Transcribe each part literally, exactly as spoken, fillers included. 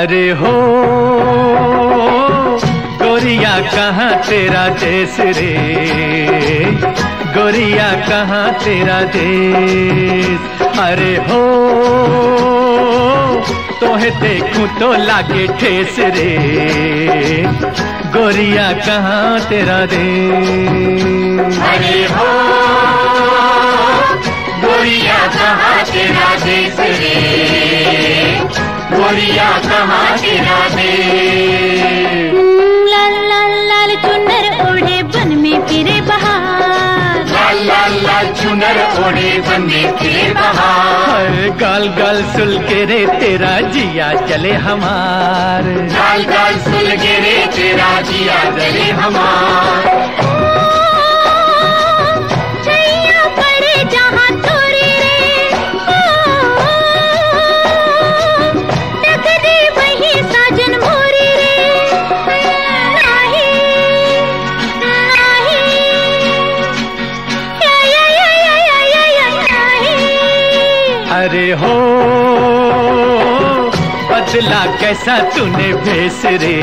अरे हो गोरिया कहाँ तेरा देश रे, गोरिया कहाँ तेरा देश। अरे हो तोहे देखूं तो लागे ठेस रे, गोरिया कहाँ तेरा देश। अरे हो गोरिया कहाँ तेरा देश रे, गोरिया कहाँ तेरा देश। लाल लाल लाल चुनर ओढ़े बन में फिरे बहार, लाल लाल लाल चुनर ओढ़े बन में फिरे बहार। गाल गाल सुल के रे तेरा जिया चले हमार, गाल गाल सुल के रे तेरा जिया चले हमार। अरे हो बदला कैसा तूने भेस रे,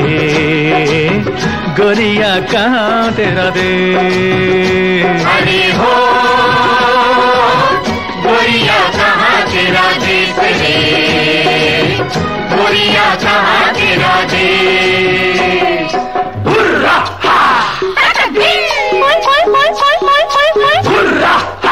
गोरिया कहाँ तेरा देश। अरे हो गोरिया कहाँ तेरा देश रे, गोरिया कहाँ तेरा देश। हुर्रा हा हुर्रा हा।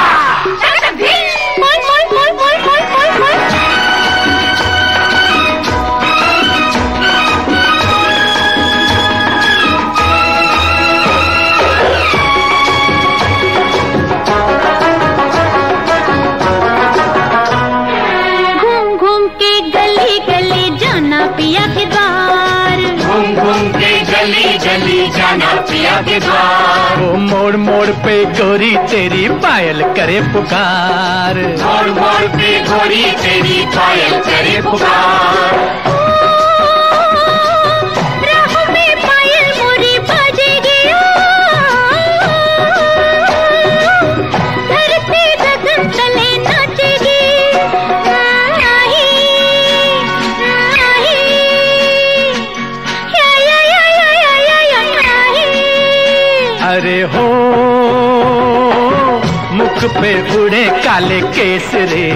जाना पिया के द्वार। वो मोड़ मोड़ पे गोरी तेरी पायल करे पुकार, मोड़ मोड़ पे गोरी तेरी पायल करे पुकार। राह में पायल मोरी बजेगी, धरती गगन तले नाचेगी। अरे हो मुख पे उड़े काले केस रे,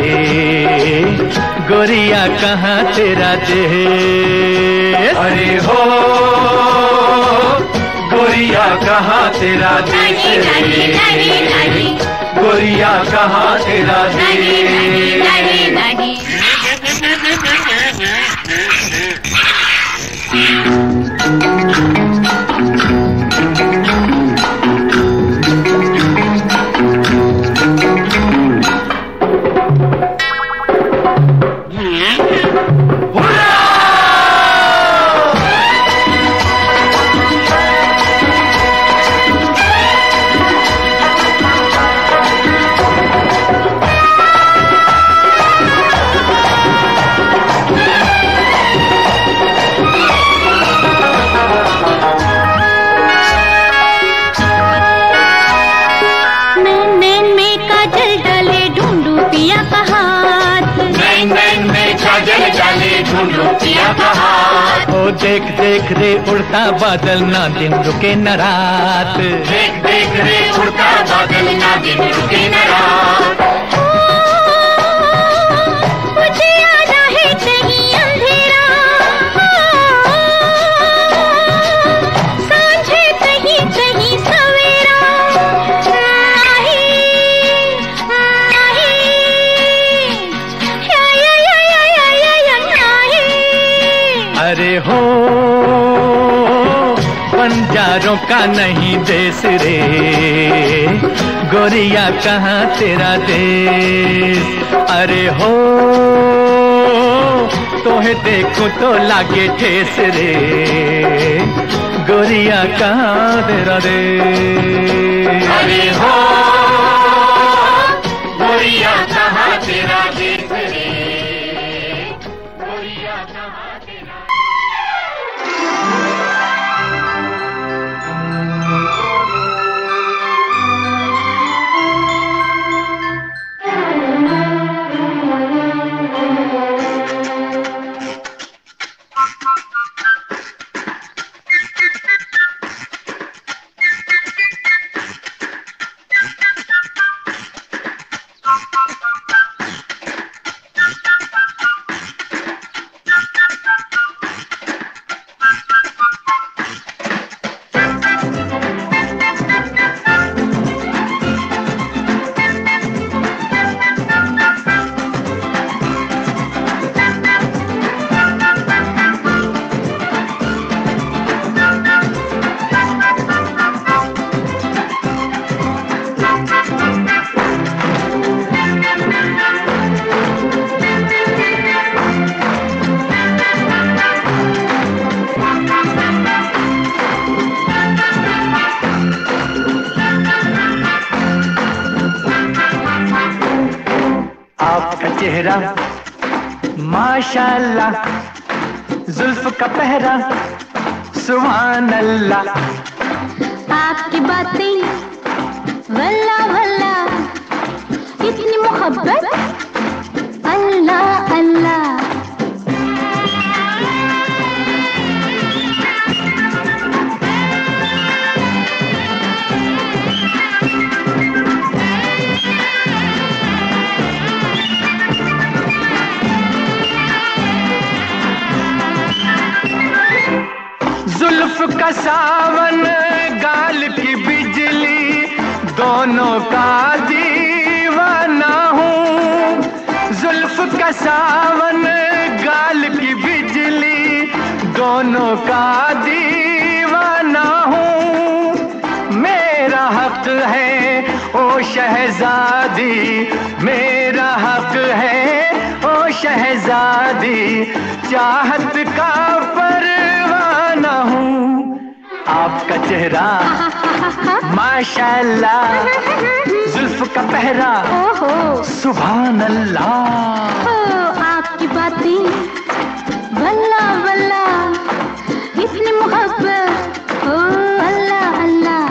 गोरिया कहाँ तेरा देश। अरे हो गोरिया कहाँ तेरा देश रे, गोरिया कहाँ तेरा देश। ओ देख देख रे उड़ता बादल ना दिन रुके न रात, देख देख रे उड़ता बादल ना दिन रुके न रात। मुझे आना है कहीं अंधेरा, सांझे कहीं कहीं सवेरा। अरे हो बंजारों का नहीं देश रे, गोरिया कहाँ तेरा देश। अरे हो तोहे देखूं तो लागे ठेस रे, गोरिया कहाँ तेरा देश। अरे हो गोरिया कहाँ तेरा देश रे, गोरिया कहाँ तेरा। चेहरा माशाल्लाह, जुल्फ का पहरा सुभान अल्लाह। आपकी बातें वल्ला वल्ला, इतनी मोहब्बत अल्लाह अल्लाह। जुल्फ का सावन गाल की बिजली, दोनों का दीवाना हूँ। जुल्फ का सावन गाल की बिजली, दोनों का दीवाना हूँ। मेरा हक है ओ शहजादी, मेरा हक है ओ शहजादी, चाहत का परवाना हूँ। आपका चेहरा माशाल्लाह, जुल्फ का पहरा सुभान अल्लाह। आपकी बातें वल्ला वल्ला, इतनी मोहब्बत ओ अल्लाह अल्लाह।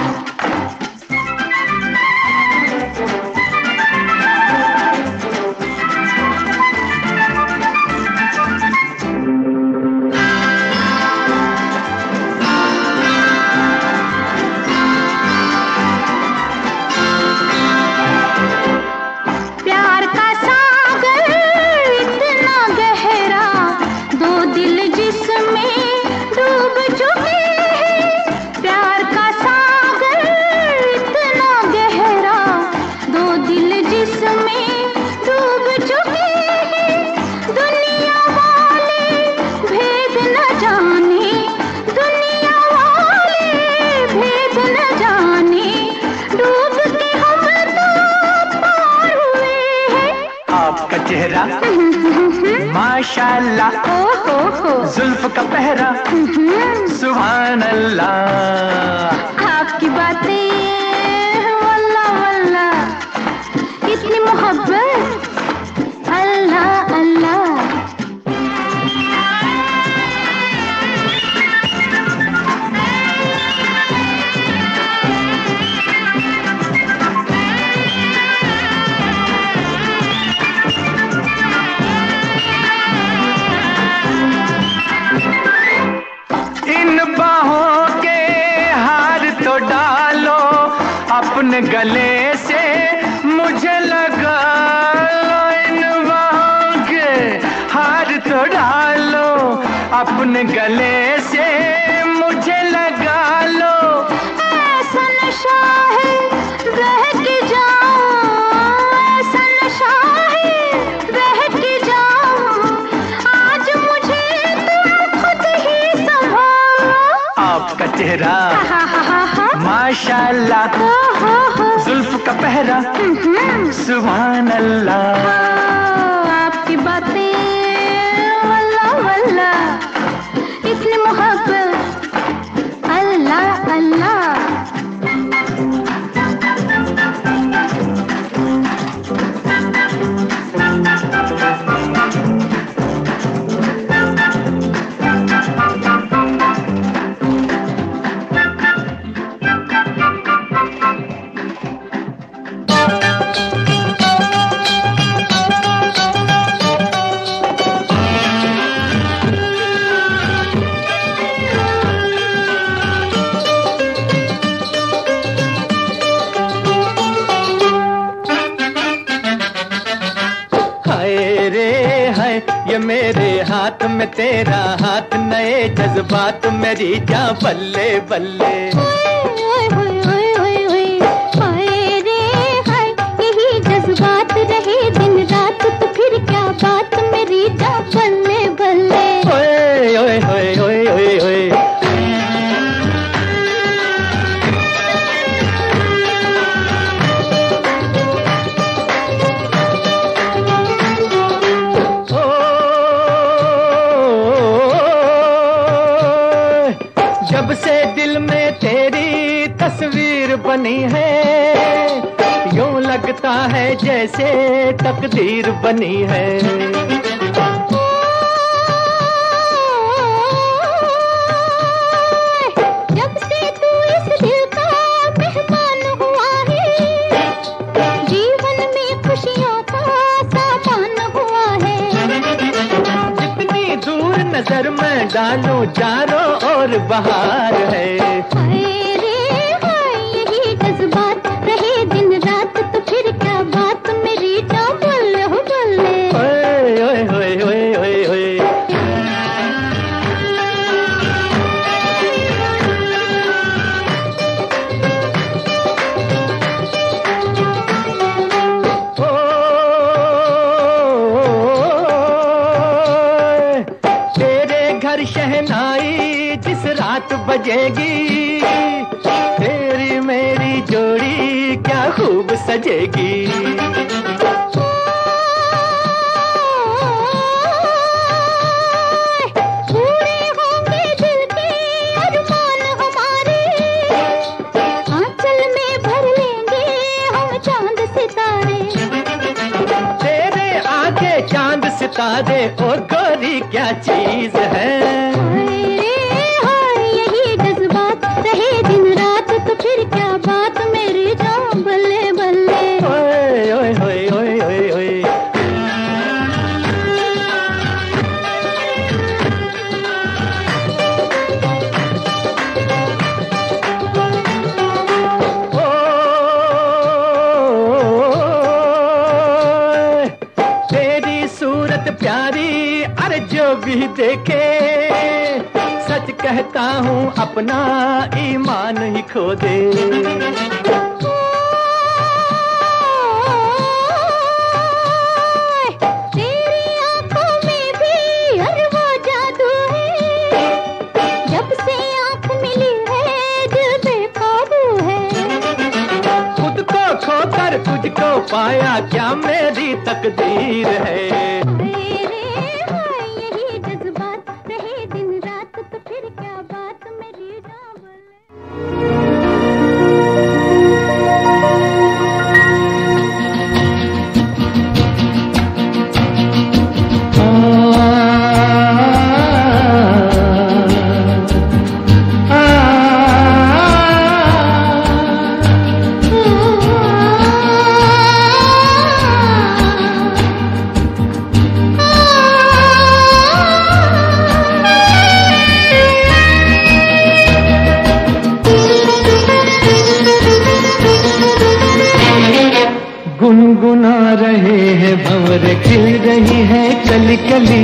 चेहरा माशाल्लाह, जुल्फ का पहरा सुभान अल्लाह। आपकी बातें वल्ला वल्ला, इतनी मोहब्बत अल्लाह अल्लाह। अपने गले से मुझे लगा लो, इन बाहों के हार तो डालो। अपने गले से मुझे लगा लो, ऐसा नशा है बह के जाऊं, ऐसा नशा है बह के जाऊं, आज मुझे तुम खुद ही संभालो। आपका चेहरा माशाल्लाह, जुल्फ का पहरा सुभान अल्लाह। आपकी बातें वल्ला वल्ला, इतनी मोहब्बत अल्लाह अल्लाह। ये मेरे हाथ में तेरा हाथ, नए जज्बात मेरी जा बल्ले बल्ले। यही जज्बात रहे दिन रात, तो फिर क्या बात मेरी जा बल्ले बल्ले। ओए ओए ओए ओए ओए ओए, जब से दिल में तेरी तस्वीर बनी है, यूं लग लगता है जैसे तकदीर बनी है। जब से तू इस दिल का मेहमान हुआ है, जीवन में खुशियों का सामान हुआ है। जितनी दूर नजर में डालूं चारों ओर बहार है। हाय रे हाय यही जज्बात रहे दिन रात, तो फिर क्या बात मेरी जा बल्ले हो बल्ले। ओए ओए ओए ओए ओए ओए। शहनाई जिस रात बजेगी, तेरी मेरी जोड़ी क्या खूब सजेगी। पूरे होंगे दिल के अरमान हमारे, आंचल में भर लेंगे हम चांद सितारे। तेरे आगे चांद सितारे ओ गोरी क्या चीज है। प्यारी अरे जो भी देखे, सच कहता हूँ अपना ईमान ही खो दे। तेरी आंखों में भी हर वो जादू है, जब से आंख मिली है दिल बेकाबू है। खुद को खोकर तुझको पाया क्या मेरी तकदीर है। गुनगुना रहे हैं भंवर खिल रही है कली कली,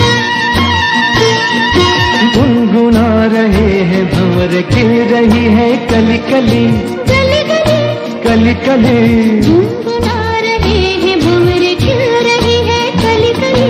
गुनगुना रहे हैं भंवर खिल रही है कली कली कली कली। गुनगुना रहे हैं भंवर खिल रही है कली कली।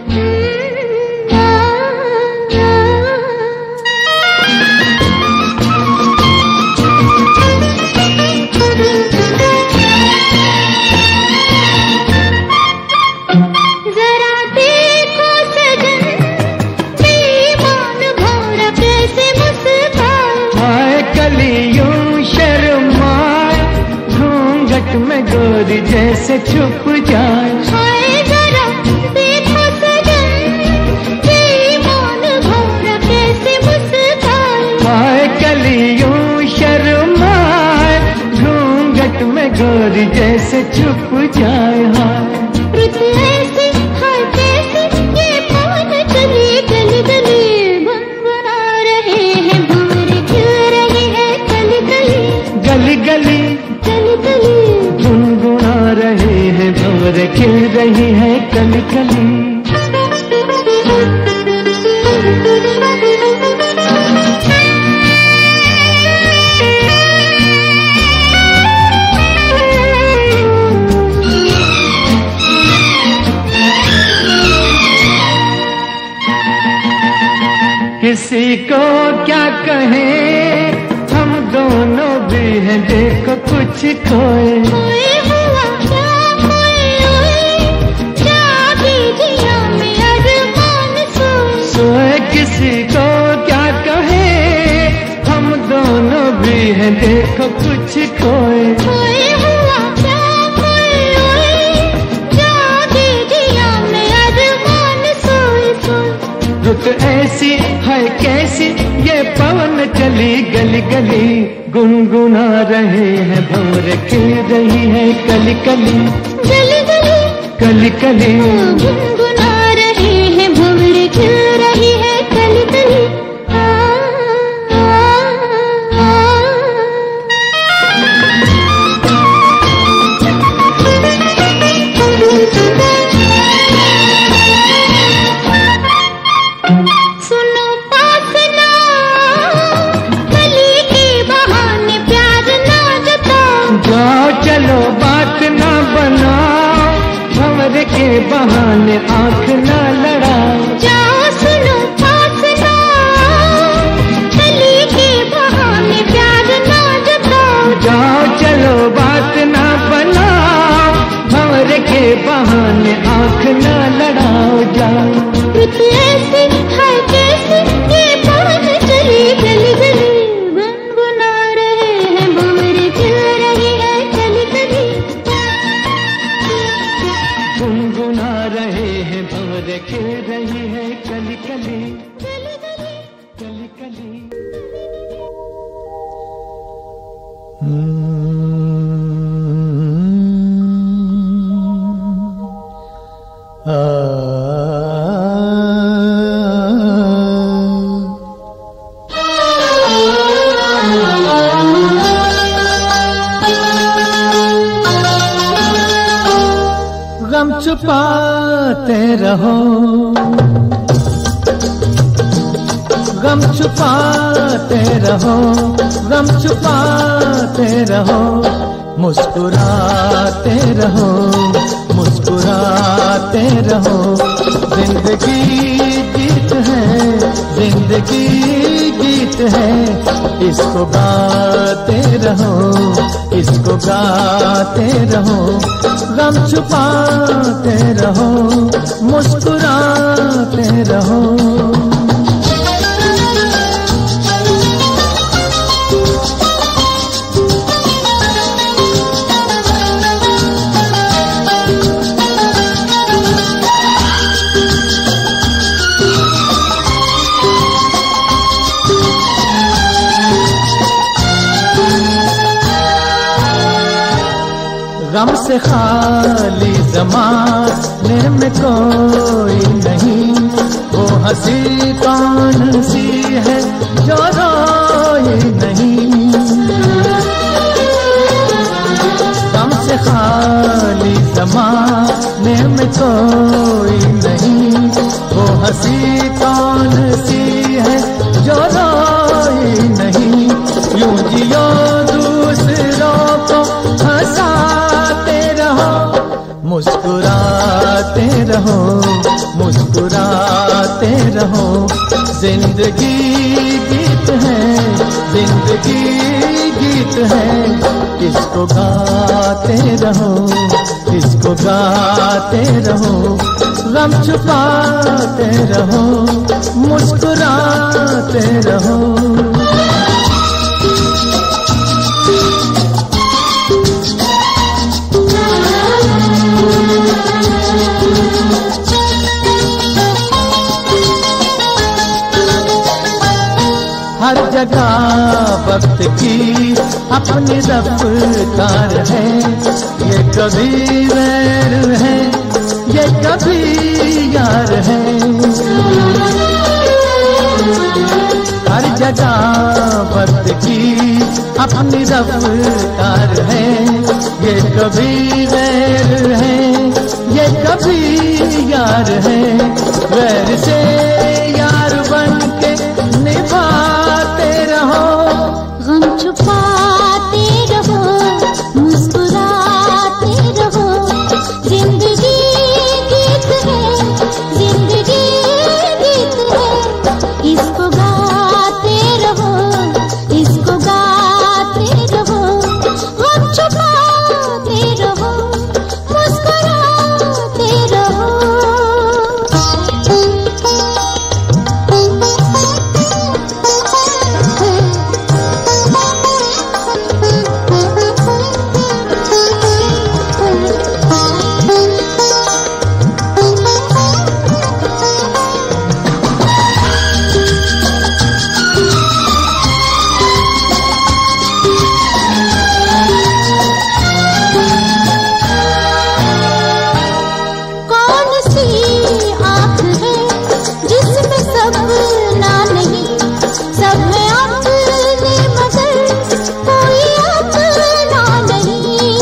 गोरी जैसे छुप जाए, हाय जरा देखो सजन बेईमान भौरा कैसे मुस्काए। हाय कलियों शर्माए, घूंघट में गोरी जैसे छुप जाए। हाय रुत ऐसे हाय कैसे ये पान चली गली गली, गुनगुना रहे हैं भंवर खिल रही है कली गली गली गली गली गली। गुनगुना रहे हैं भंवर खिल रही है कली कली। किसी को क्या कहें, हम दोनों भी हैं देखो कुछ खोए। खोए हुआ क्या खोए हुए, जागी जिया में अरमान सोए। सोए किसी को क्या कहें, हम दोनों भी हैं देखो कुछ खोए। खोए हुआ क्या खोए रुत ऐसी है कैसी ये पवन चली गली गली, गुनगुना रहे हैं भंवर खिल रही है कली कली, गली गली कली कली गुनगुना रहे हैं भंवर खिल रही है कली कली। आ, आ, सुनो पासना कली के बहाने प्यार ना जताओ, जाओ चलो बात ना बनाओ, भंवर के बहाने आंख ना लड़ाओ। जाओ सुनो पासना कली के बहाने प्यार ना जताओ, जाओ चलो बात ना बनाओ, भंवर के बहाने आंख ना लड़ाओ। जाओ रुत ऐसी है कैसी ये पवन चली गली गली, गुनगुना रहे हैं भंवर खिल रही है कली कली, गुनगुना रहे हैं भंवर खिल रही है कली कली, कली कली। कली कली। गम छुपाते रहो, गम छुपाते रहो, गम छुपाते रहो, मुस्कुराते रहो, मुस्कुराते रहो। जिंदगी गीत है, जिंदगी गीत है, इसको गाते रहो, इसको गाते रहो। गम छुपाते रहो, मुस्कुराते रहो। गम से खाली ज़माने में कोई नहीं, वो हंसी कौन सी है जो रोए नहीं। गम से खाली ज़माने में कोई नहीं, वो हंसी कौन सी है जो रोए नहीं। यूं जियो दूसरों को हंसाते रहो, मुस्कुराते रहो, मुस्कुराते रहो। जिंदगी गीत है, जिंदगी गीत है, इसको गाते रहो, इसको गाते रहो। गम छुपाते रहो, मुस्कुराते रहो। हर जगह वक्त की अपनी रफ्तार है, ये कभी वैर है, ये कभी यार है। हर जगह वक्त की अपनी रफ्तार है, ये कभी वैर है, ये कभी यार है। वैर से यार बन के निभाते रहो, गम छुपाते रहो, मुस्कुराते रहो। जिंदगी गीत है, जिंदगी गीत है, इसको गाते रहो, इसको गाते रहो। गम छुपाते रहो, मुस्कुराते रहो। अपना नहीं, सब है अपने मगर कोई अपना नहीं।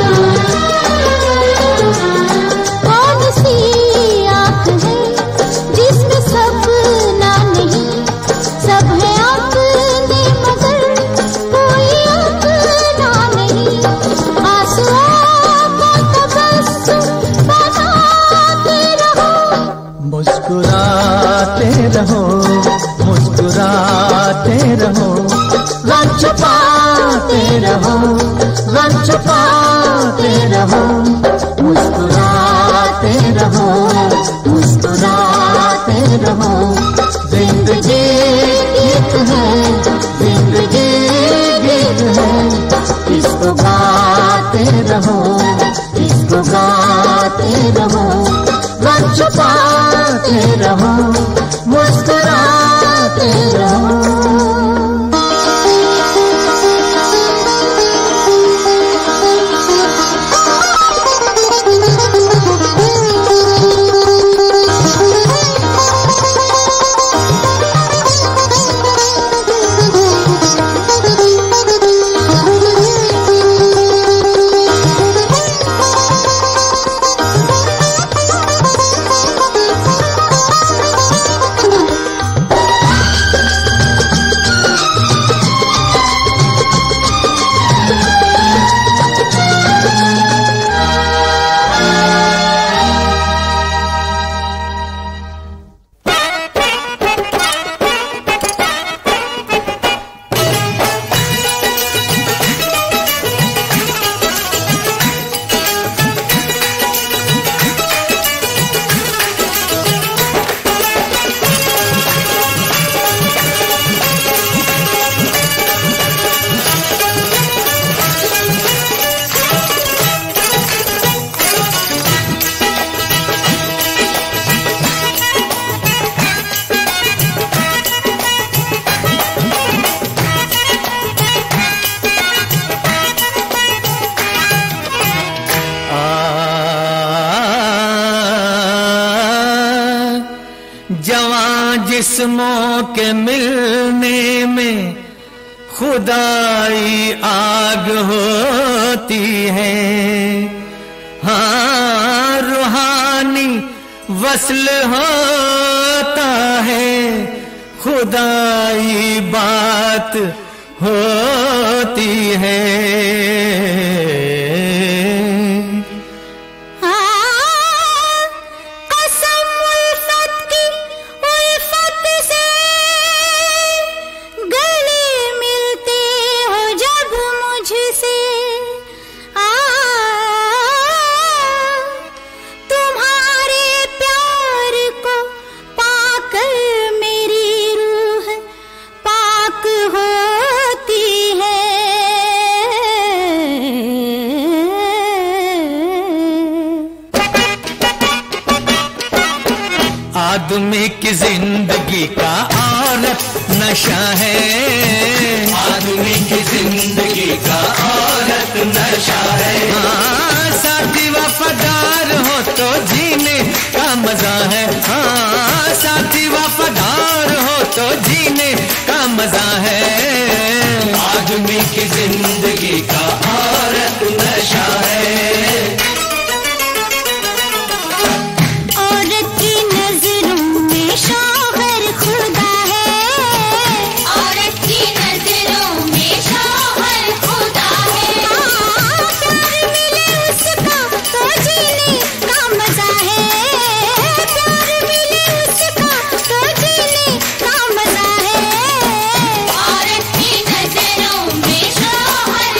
कौन सी आँख है जिसमें सपना नहीं, सब है अपने मगर कोई अपना नहीं। आंसुओं को तबस्सुम बनाते रहो, मुस्कुराते रहो, मुस्कुराते रहो, गम छुपाते रहो, गम छुपाते रहो, मुस्कुराते रहो, मुस्कुराते रहो। जिंदगी गीत है, जिंदगी गीत है, इसको गाते रहो, इसको गाते रहो, गम छुपाते रहो, मुस्कुराते रहो। जिस्मों के मिलने में खुदाई आग होती है, हाँ रूहानी वस्ल होता है, खुदाई बात होती है। आदमी की जिंदगी का औरत नशा है, आदमी की जिंदगी का औरत नशा है। हाँ साथी वफादार हो तो जीने का मजा है, हाँ साथी वफादार हो तो जीने का मजा है। आदमी की जिंदगी का औरत नशा है। औरत की नजरों में शौहर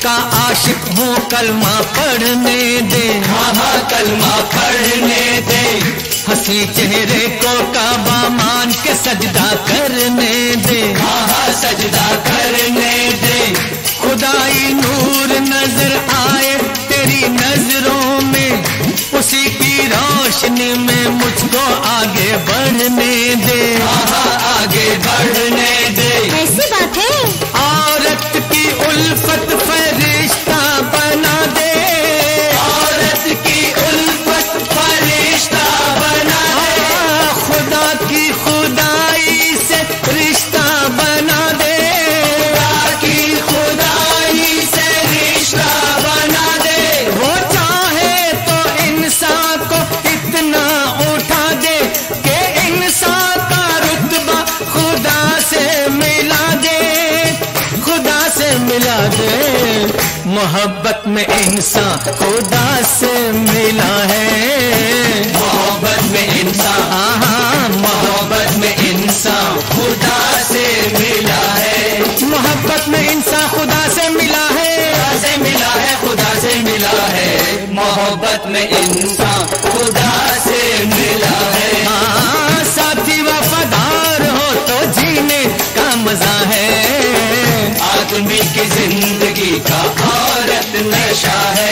का आशिक हूँ कलमा पढ़ने दे, हाँ हाँ कलमा पढ़ने दे। हंसी चेहरे को काबा मान के सजदा करने दे, हाँ हाँ सजदा करने दे। खुदाई नूर नजर आए तेरी नजरों में, उसी की रोशनी में मुझको आगे बढ़ने दे, हाँ हाँ आगे बढ़ने दे। ऐसी बात है? औरत की उल्फत फरिश्ता बना दे, औरत की उल्फत फरिश्ता बना दे। खुदा की खुदाई से रिश्ता बना दे, खुदा की खुदाई से रिश्ता बना दे। वो चाहे तो इंसान को इतना उठा दे कि इंसान का रुतबा खुदा से मिला दे, खुदा से मिला दे। मोहब्बत में इंसान खुदा से मिला है, मोहब्बत में इंसान, हाँ मोहब्बत में इंसान खुदा से मिला है। मोहब्बत में इंसान खुदा से मिला है, खुदा से मिला है, खुदा से मिला है। मोहब्बत में इंसान खुदा से मिला है। हाँ साथी वफादार हो तो जीने का मजा है, आदमी की जिंदगी का औरत नशा है।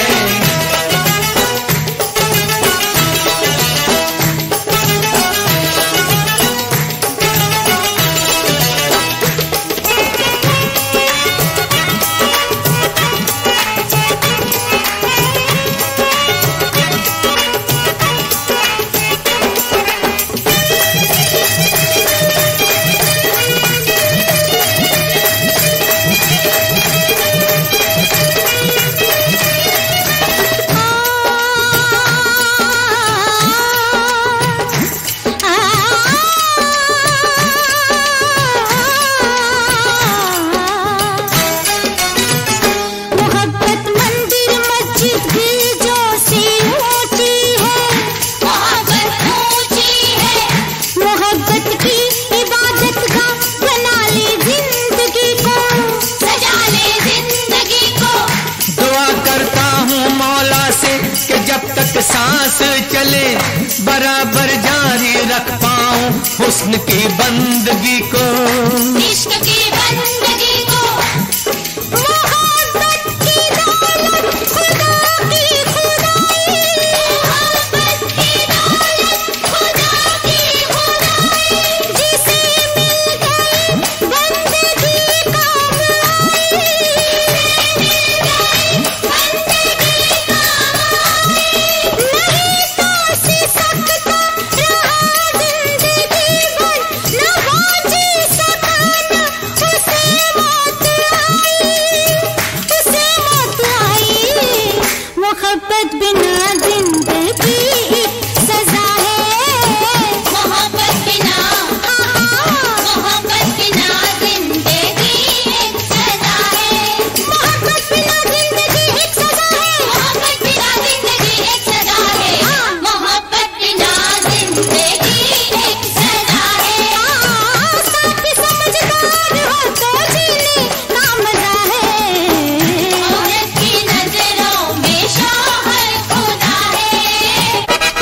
सांस चले बराबर जारी रख पाऊं हुस्न की बंदगी को, इश्क की बंदगी को। मोहब्बत की दौलत खुदा की खुदाई, मोहब्बत की दौलत खुदा की खुदाई। जिसे मिल गई बंदगी काम आई, जिसे मिल गई बंदगी काम आई। नहीं तो सी सकता रहा जिंदगी भर, न बाजी सका न उसे मौत आई, उसे मौत आई। मोहब्बत बिना जिंदगी एक सजा है, मोहब्बत बिना, मोहब्बत बिना जिंदगी एक सजा है। मोहब्बत बिना जिंदगी एक सजा है, मोहब्बत बिना जिंदगी एक सजा है। मोहब्बत बिना जिंदगी एक सजा है। साथी समझदार हो तो जीने का मजा है, औरत की नजरों में शौहर खुदा है।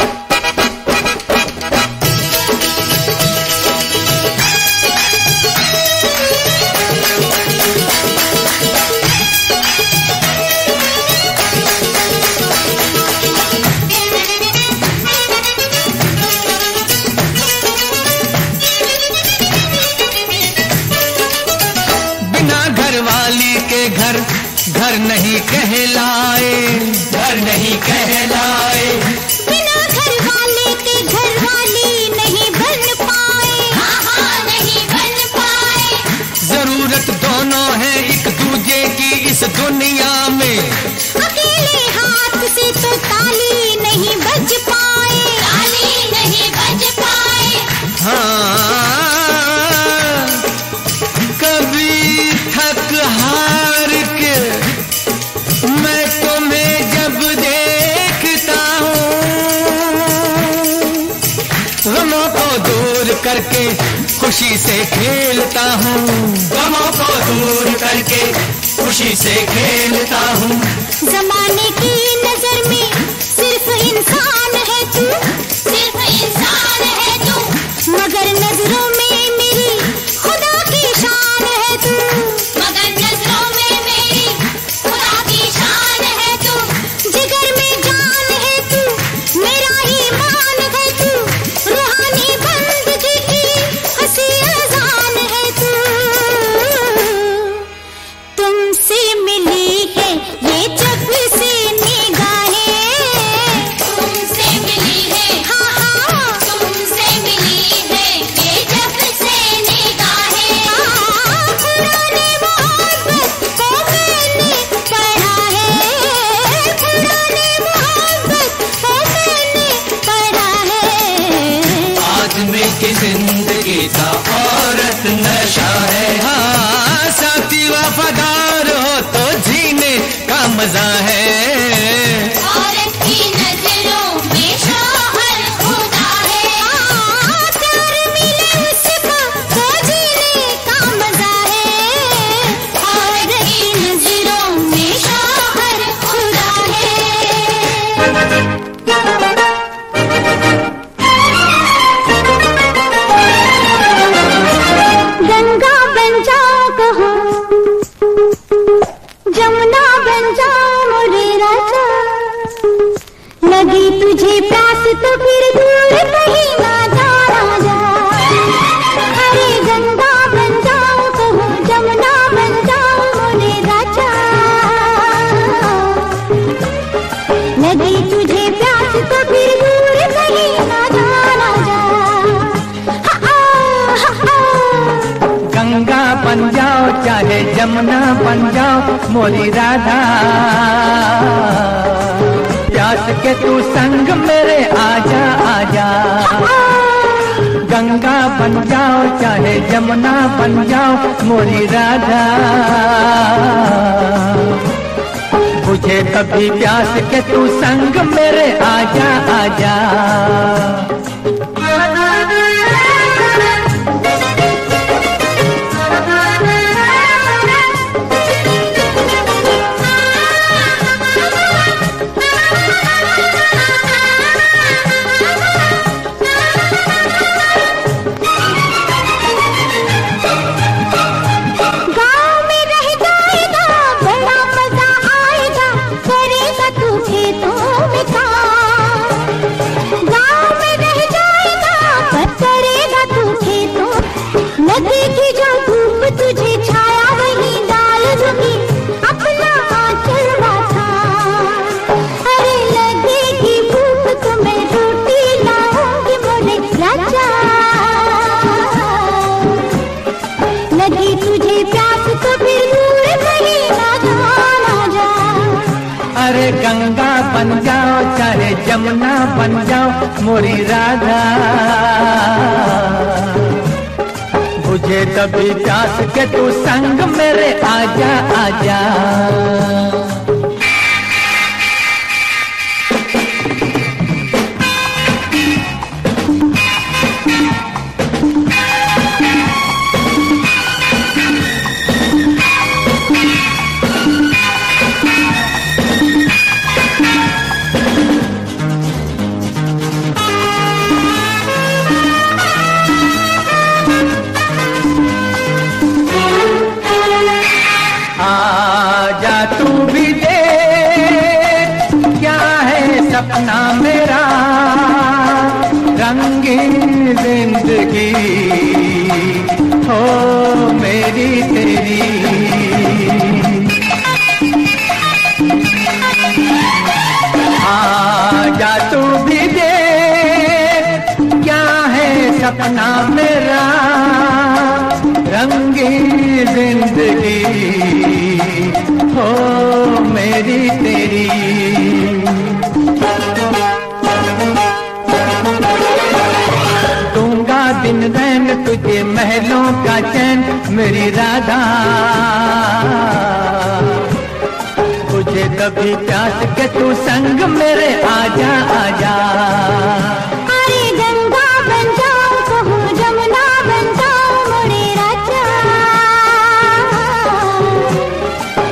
बिना घर वाली के घर घर नहीं कहलाए, घर नहीं कहलाए। बिना घर वाले के घर वाली नहीं बन पाए, हाँ हाँ नहीं बन पाए। जरूरत दोनों है एक दूजे की इस दुनिया में, अकेले हाथ से तो ताली नहीं बज पाए, ताली नहीं बज पाए। हाँ कभी थक हार के मैं तुम्हें जब देखता हूँ, गमों को दूर करके खुशी से खेलता हूँ, गमों को दूर करके खुशी से खेलता हूँ। जमाने की नजर में सिर्फ इंसान है तू, सिर्फ इंसान है तू, मगर नजरों में मेरी खुदा की शान है तू, मगर नजरों में मेरी खुदा की शान है तू, जिगर में जान है तू, मेरा ईमान है तू, रूहानी बंदगी की हंसी अजान है तू। तुमसे मिली है ये जब से निगाहें, तुमसे मिली है, हाँ हाँ तुमसे मिली है ये जब से निगाहें। हाँ, पुरानी मोहब्बत को मैंने पढ़ा है, पुरानी मोहब्बत को मैंने पढ़ा है। आदमी की जिंदगी का औरत नशा है। हाँ, साथी वफादार हो तो जीने का मजा है। औरत की नजरों में शौहर खुदा है। हाँ, प्यार मिले उसका तो जीने का मजा है। औरत की नजरों में शौहर खुदा है। गंगा बन जाओ कहो, जमुना बन जाओ मोरे राजा, लगी तुझे प्यास तो फिर दूर कहीं ना जाना जा। अरे गंगा बन जाओ कहो, जमुना बन जाओ मोरे राजा, लगी तुझे प्यास तो फिर दूर कहीं ना जाना जा। हा, हा, हा। गंगा बन जाओ चाहे जमुना बन जाओ मोरी राधा, प्यास के तू संग मेरे आजा आजा। गंगा बन जाओ चाहे जमुना बन जाओ मोरी राधा, बुझे कभी प्यास के तू संग मेरे आजा आजा। गाँव में रह जाएगा बड़ा मजा आएगा, करेगा तू खेतों में काम। गाँव में रह जाएगा पर करेगा तू खेतों, लगेगी जो धूप तुझे छाया वही डाल दूंगी अपना आंचल बाथा। अरे लगेगी भूख तो मैं रोटी लाऊंगी मोरे राजा, लगी तुझे प्यास तो फिर दूर कहीं ना जाना जा। अरे गंगा बन जाओ चाहे जमुना बन जाओ मोरी राधा, बुझे कभी प्यास के तू संग मेरे आजा आजा। आजा तू भी देख क्या है सपना मेरा, रंगीन जिंदगी हो मेरी तेरी। आजा तू भी देख क्या है सपना मेरा, रंगीन जिंदगी हो मेरी तेरी। दूंगा दिन रैन तुझे महलों का चैन मेरी राधा, तुझे कभी प्यास के तू संग मेरे आजा आजा। अरे गंगा बन जाओ कहो, जमुना बन जाओ मोरे राजा,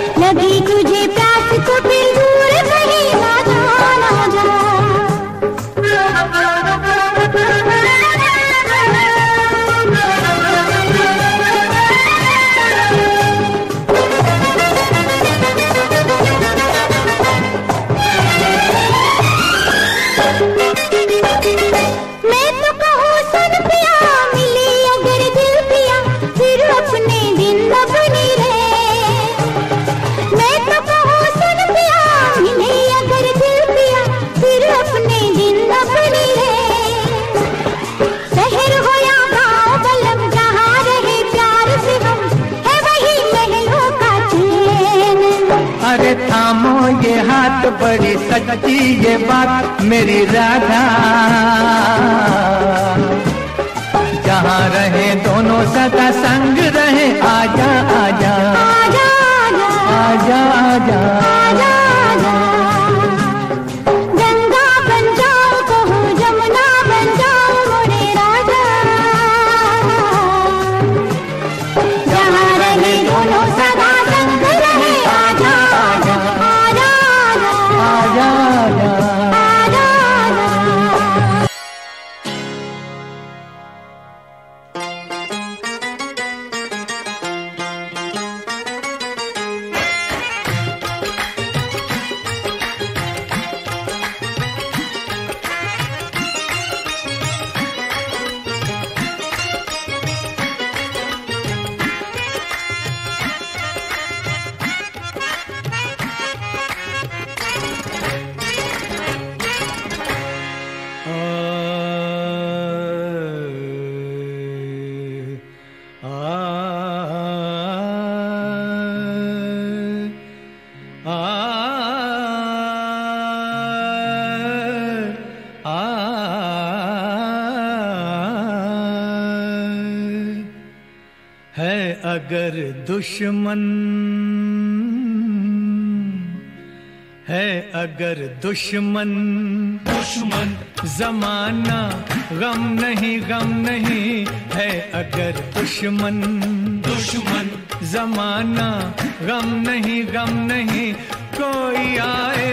हाथ बड़ी सच्ची ये बात मेरी राधा। जहाँ रहे दोनों सदा संग रहे, आजा आजा आजा आजा आजा आजा आजा। गंगा बन जाओ कहूँ जमुना बन जाओ मोरे राजा। जहाँ रहे दोनों सदा संग रहे, आजा आजा आजा आजा आजा। आजा आजा। है अगर दुश्मन, है अगर दुश्मन, दुश्मन जमाना गम नहीं गम नहीं, है अगर दुश्मन, दुश्मन जमाना गम नहीं गम नहीं। कोई आए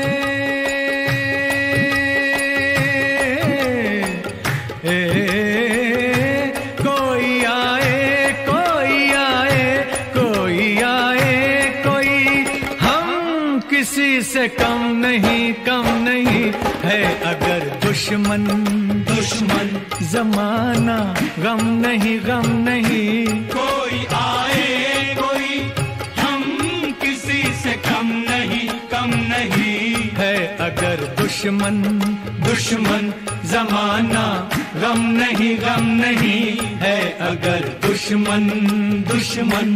ए, कोई आए कोई आए कोई आए कोई, हम किसी से कम नहीं कम नहीं, है अगर दुश्मन, दुश्मन जमाना गम नहीं गम नहीं। कोई आए कोई, हम किसी से कम नहीं कम नहीं, है अगर दुश्मन, दुश्मन जमाना गम नहीं गम नहीं, है अगर दुश्मन, दुश्मन।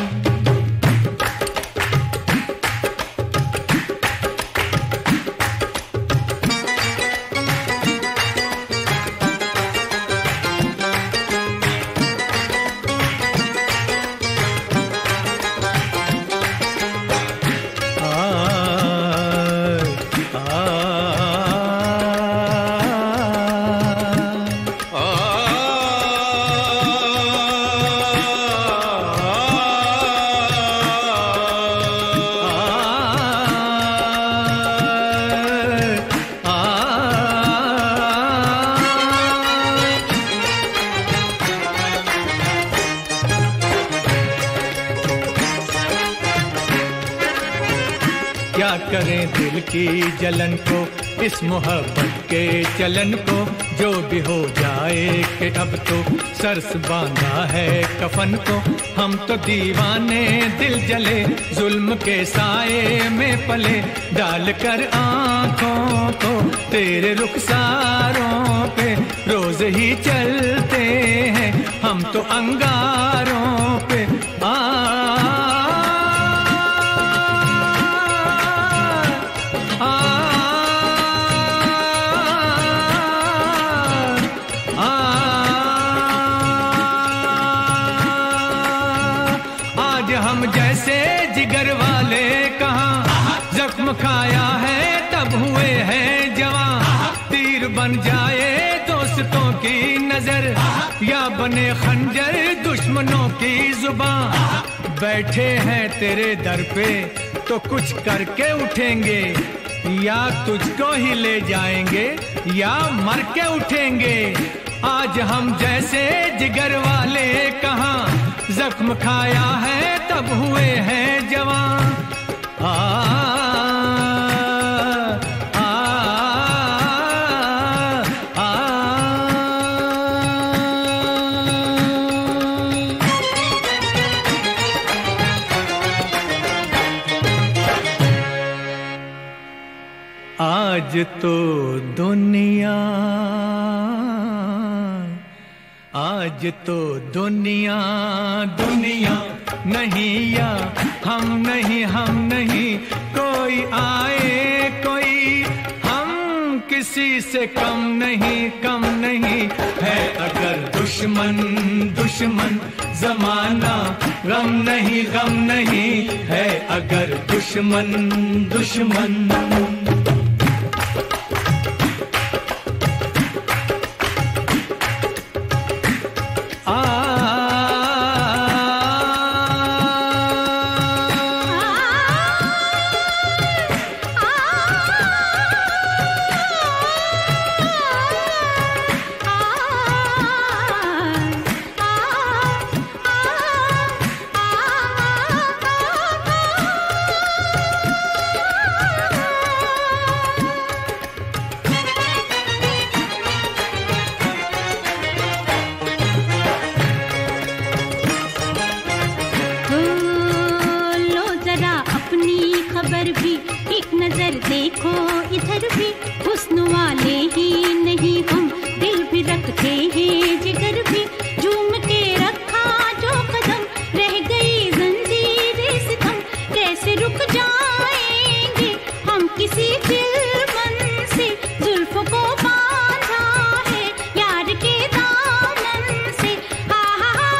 क्या करें दिल की जलन को, इस मोहब्बत के चलन को, जो भी हो जाए कि अब तो सरस बांधा है कफन को। हम तो दीवाने दिल जले, जुल्म के साए में पले, डाल कर आँखों को तेरे रुखसारों पे रोज ही चलते हैं हम तो अंगारों पे। आ हम जैसे जिगर वाले कहाँ, जख्म खाया है तब हुए हैं जवां। तीर बन जाए दोस्तों की नजर, या बने खंजर दुश्मनों की जुबान। बैठे हैं तेरे दर पे तो कुछ करके उठेंगे, या तुझको ही ले जाएंगे या मर के उठेंगे। आज हम जैसे जिगर वाले कहाँ, जख्म खाया है तब हुए हैं जवान। आ, आ, आ, आ, आज तो दुनिया, आज तो दुनिया दुनिया नहीं, या हम नहीं हम नहीं, कोई आ से कम नहीं, कम नहीं है अगर दुश्मन, दुश्मन जमाना गम नहीं, गम नहीं है अगर दुश्मन, दुश्मन। देखो इधर भी हुस्न वाले ही नहीं हम, दिल भी रखते हैं जिगर भी, झूम के रखा जो कदम, रह गई जंजीरें सितम, कैसे रुक जाएंगे हम किसी दिलमन से, जुल्फों को बांधा है यार के दामन से। हा हा हा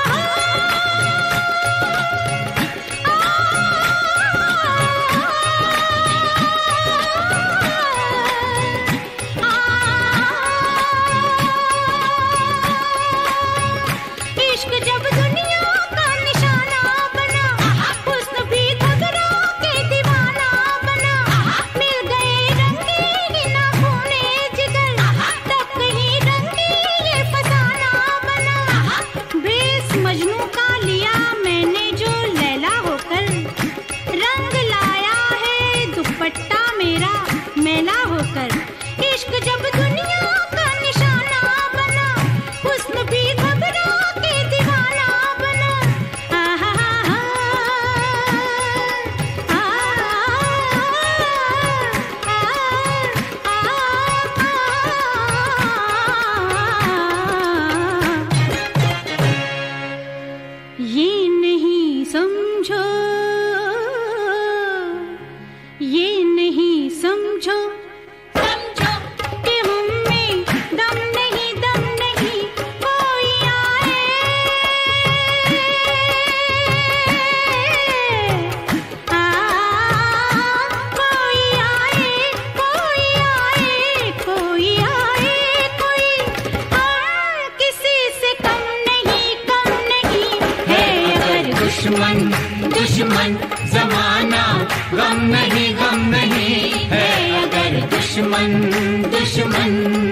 दुश्मन, दुश्मन जमाना गम नहीं, गम नहीं है अगर दुश्मन, दुश्मन।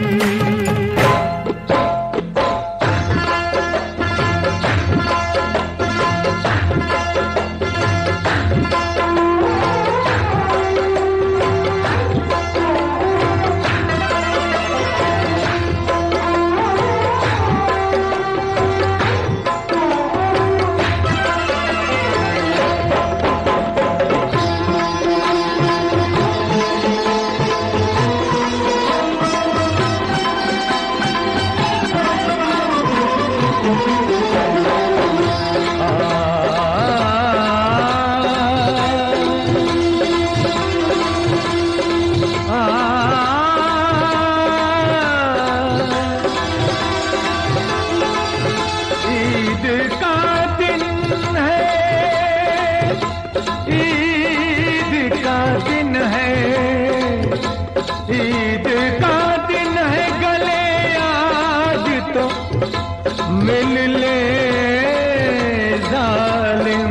ईद का दिन है, गले आज तो मिल ले जालिम।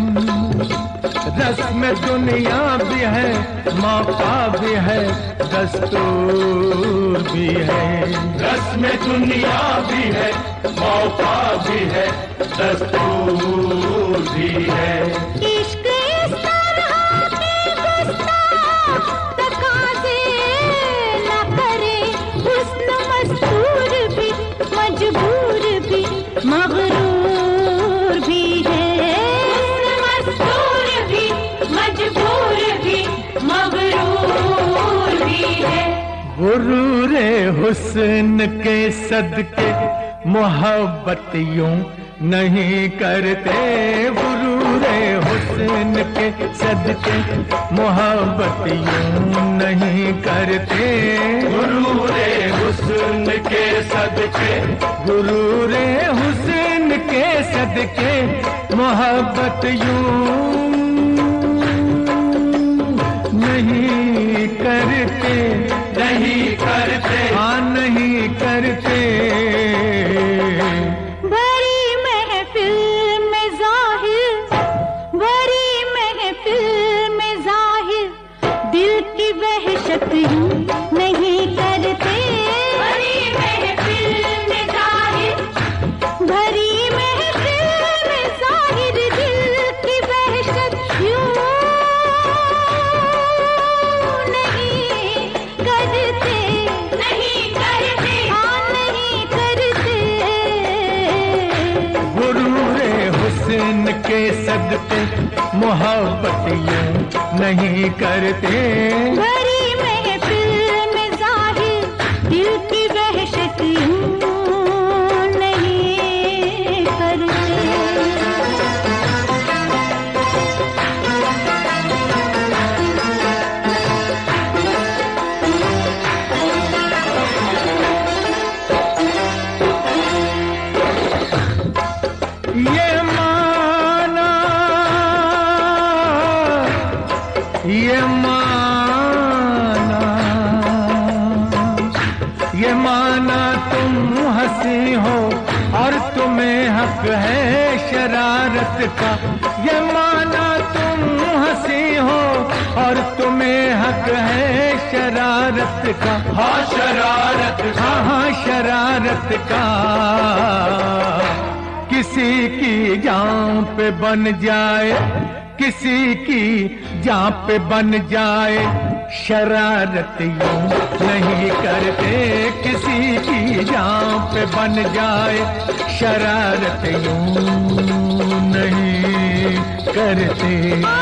रस्म दुनिया भी है, मौका भी है, दस्तूर भी है। रस्म दुनिया भी है, मौका भी है, दस्तूर भी है। इश्क इस तरह के गुस्ताख तकाज़े न करे, हुस्न मस्तूर भी, मजबूर भी, मगरूर भी है। हुस्न मस्तूर भी, मजबूर भी, मगरूर भी है। गुरूरे हुस्न के सदके मोहब्बत यूं नहीं करते, गुरूर गुरूरे हुस्न के सदके मोहब्बत यूं नहीं करते, गुरूरे हुस्न के सदके, गुरूरे हुस्न के सदके मोहब्बत यूं नहीं करते, नहीं करते, हाँ नहीं करते। भरी महफिल में जाहिर, भरी महफिल में जाहिर दिल की वहशत यूं नहीं करते, भरी महफिल में जाहिर, भरी महफिल में जाहिर दिल की वहशत यूं नहीं करते, नहीं करते, हाँ नहीं करते। गुरूरे हुस्न के सदके मोहब्बत यूं नहीं करते, भरी महफिल में जाहिर दिल की वहशत यूं नहीं करते। ये माना, ये माना, ये माना तुम हंसी हो और तुम्हें हक है शरारत का, ये माना तुम हंसी हो और तुम्हें हक है शरारत का, हाँ शरारत, हाँ हाँ शरारत का। किसी की जान पे बन जाए, किसी की जान पे बन जाए शरारत यूं नहीं करते, किसी की जान पे बन जाए शरारत यूं नहीं करते।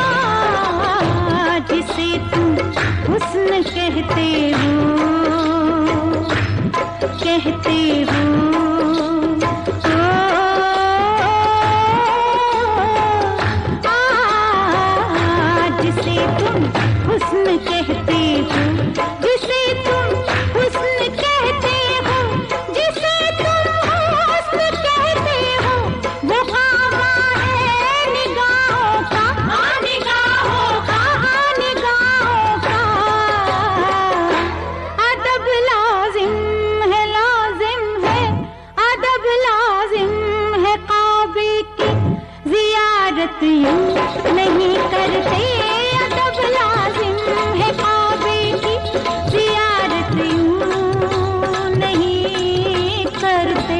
जिसे तुम हुस्न कहते हो, कहते हो, जिसे तुम हुस्न कहते हो, जिसे तुम हुस्न कहते हो, जिसे तुम हुस्न कहते हो, वो खामा है निगाहों का, हाँ निगाहों का, हाँ निगाहों का। अदब लाजिम है, लाजिम है, अदब लाजिम है काबे की जियारत यूं नहीं करते, अदब लाजिम है काबे की जियारत यूं नहीं करते।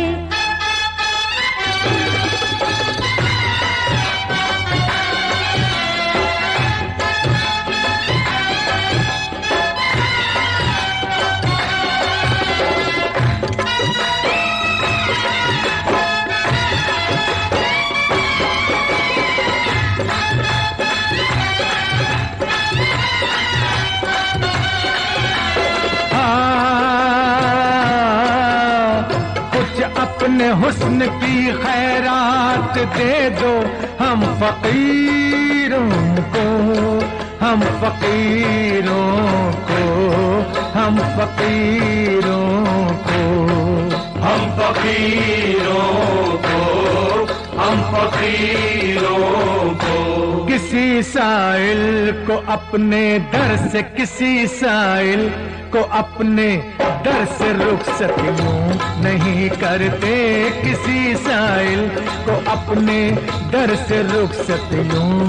अपने हुस्न की खैरात दे दो हम फकीरों को, हम फकीरों को, हम फकीरों को, हम फकीरों को, हम फकीरों को। किसी साइल को अपने दर से, किसी साइल को अपने दर से रुखसत यूं नहीं करते, किसी साइल को अपने दर से रुखसत यूं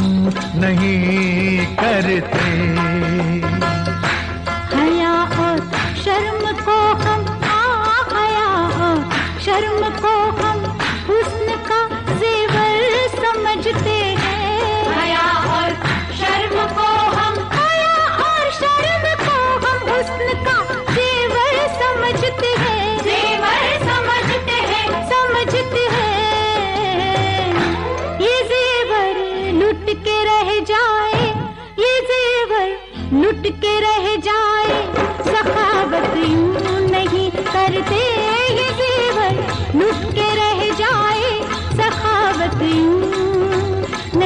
नहीं करते। हया और शर्म को हम, आ हया और शर्म को हम हुस्न का जेवर समझते हैं, हया और शर्म को हम, हया और शर्म को हम हुस्न का जेवर समझते हैं, जेवर समझते हैं, समझते हैं। ये जेवर लुट के रह जाए, ये जेवर लुट के रह जाए, सखावत यूं नहीं करते, ये जेवर लुट के रह जाए, सखावत यूं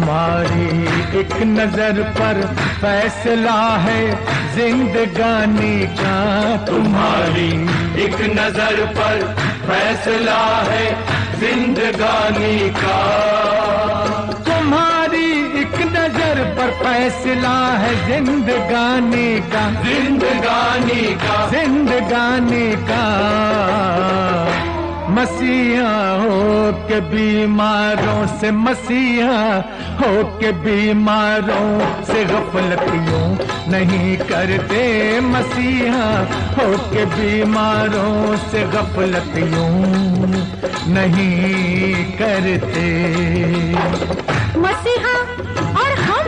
तुम्हारी एक नजर पर फैसला है जिंदगानी का, तुम्हारी एक नजर पर फैसला है जिंदगानी का, तुम्हारी एक नजर पर फैसला है जिंदगानी का, जिंदगानी का, जिंदगानी का। मसीहा हो के बीमारों से, मसीहा हो के बीमारों से गफलत यूं नहीं करते, मसीहा हो के बीमारों से गफलत यूं नहीं करते। मसीहा और हम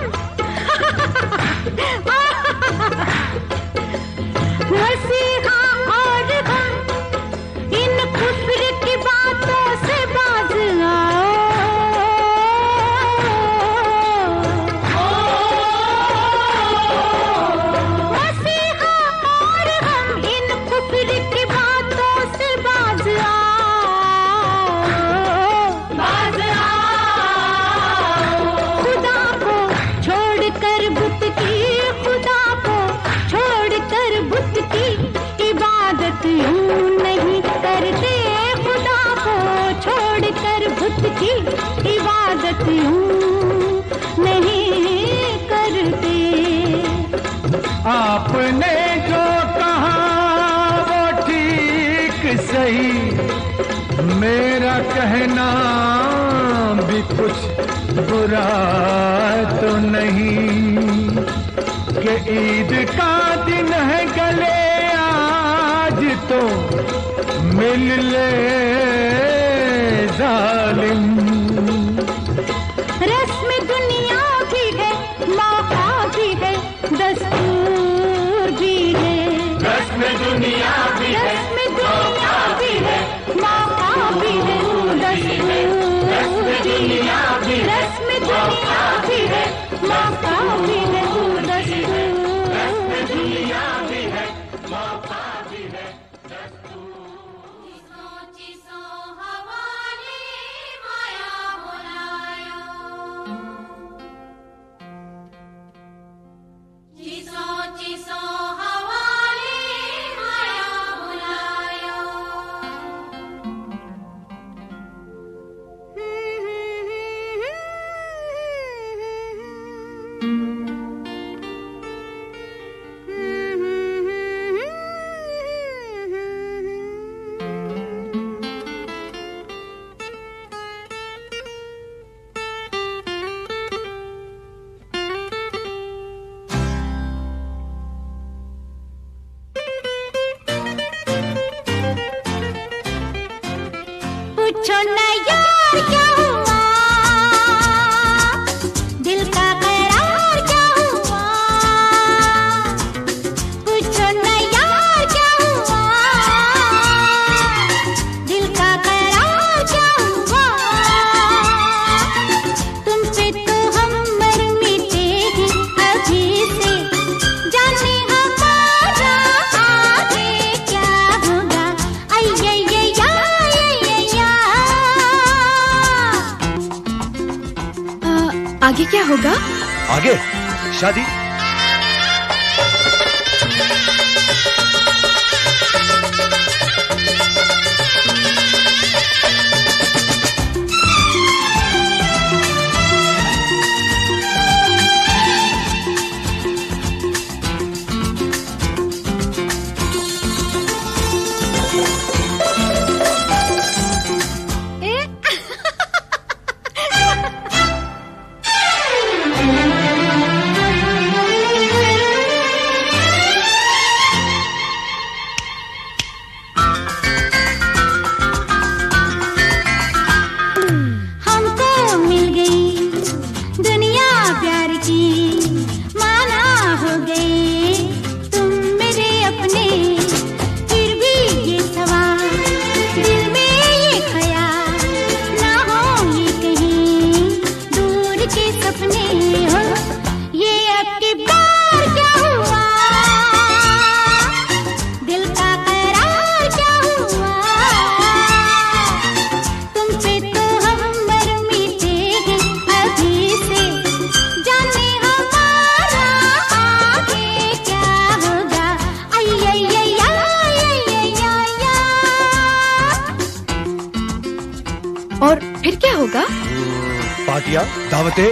मसीहा और हम इन कुफ्र की बातों से बाज आओ, मसीहा और हम इन कुफ्र की बातों से बाज आओ, बाज आओ। खुदा को छोड़कर बुत की, खुदा को छोड़कर बुत की इबादत यूं नहीं करते, खुदा को छोड़कर बुत की इबादत यूं नहीं करते। आपने जो कहा वो ठीक सही, मेरा कहना भी कुछ बुरा तो नहीं, कि ईद का दिन है गले आज तो मिल ले जालिम। रस्म दुनिया भी है, मौका भी है, दस्तूर भी है, रस्म दुनिया भी है, रस्म दुनिया भी है, मौका भी है, दस्तूर भी है, रस्म दुनिया भी है, मौका भी है, दस्तूर भी है। पूछो ना यार क्या हुआ, दिल का करार क्या हुआ, पूछो ना यार क्या हुआ, दिल का करार क्या हुआ। तुमसे तो हम मर मिटेंगे अभी से, जाने हमारा आगे क्या होगा। अय्यय्या आगे क्या होगा? आगे शादी। पार्टियां, दावतें।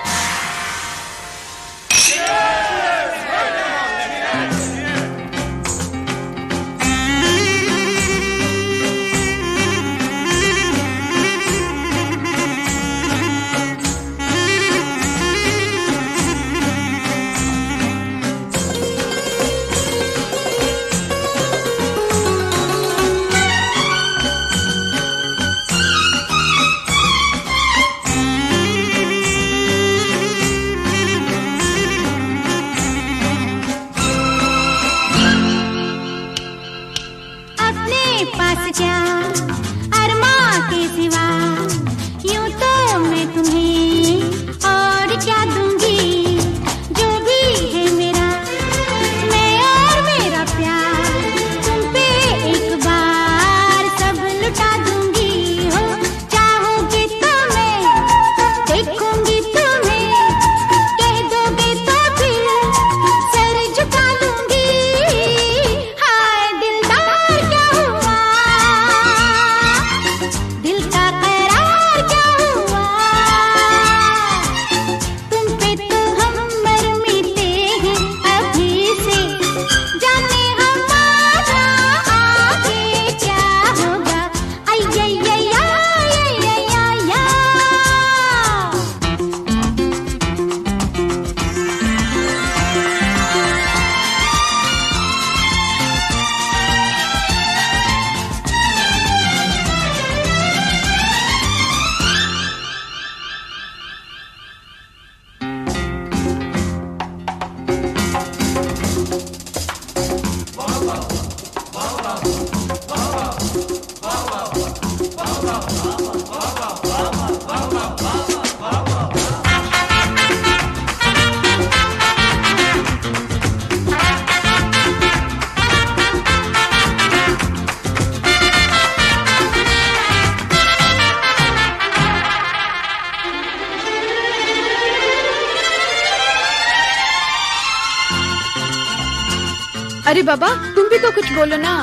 अरे बाबा, तुम भी तो कुछ बोलो ना।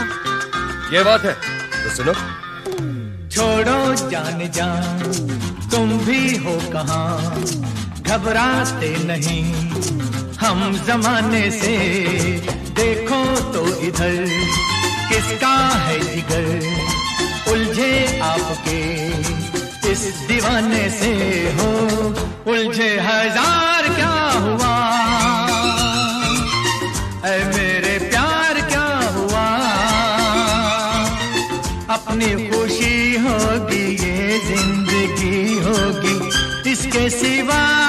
ये बात है तो सुनो। छोड़ो जान जान, तुम भी हो कहाँ, घबराते नहीं हम जमाने से। देखो तो इधर किसका है जिगर, उलझे आपके इस दीवाने से हो। उलझे हजार क्या हुआ, ऐ मेरे प्यार क्या हुआ। अपनी खुशी होगी ये जिंदगी होगी, इसके सिवा